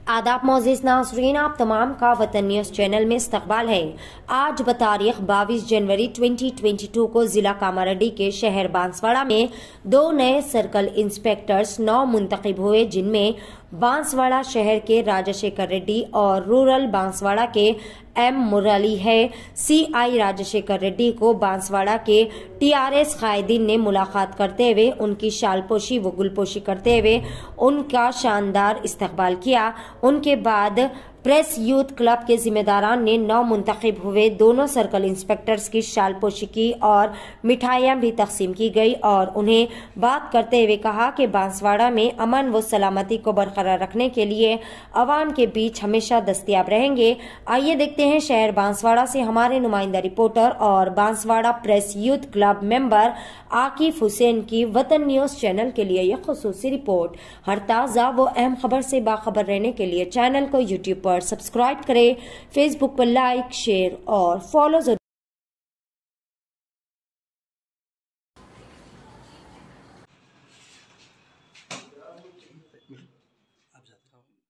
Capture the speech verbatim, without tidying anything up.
आदाब मोअज़्ज़िज़ नाज़रीन, आप तमाम का वतन न्यूज़ चैनल में इस्तकबाल है। आज बतारीख बाईस जनवरी दो हज़ार बाईस को जिला कामारेड्डी के शहर बांसवाड़ा में दो नए सर्कल इंस्पेक्टर्स नौ मुंतखब हुए, जिनमें बांसवाड़ा शहर के राजशेखर रेड्डी और रूरल बांसवाड़ा के एम मुरली है। सीआई राजशेखर रेड्डी को बांसवाड़ा के टीआरएस कायदीन ने मुलाकात करते हुए उनकी शालपोशी व गुलपोशी करते हुए उनका शानदार इस्तकबाल किया। उनके बाद प्रेस यूथ क्लब के जिम्मेदारान ने नौ मुंतखब हुए दोनों सर्कल इंस्पेक्टर्स की शालपोशी की और मिठाइयां भी तकसीम की गई और उन्हें बात करते हुए कहा कि बांसवाड़ा में अमन व सलामती को बरकरार रखने के लिए अवाम के बीच हमेशा दस्तयाब रहेंगे। आइए देखते हैं शहर बांसवाड़ा से हमारे नुमाइंदा रिपोर्टर और Banswara press youth club member Akif Hussain की वतन न्यूज चैनल के लिए यह खुसूसी रिपोर्ट। हर ताज़ा व अहम खबर से बाखबर रहने के लिए चैनल को यूट्यूब पर सब्सक्राइब करें, फेसबुक पर लाइक, शेयर और फॉलो जरूर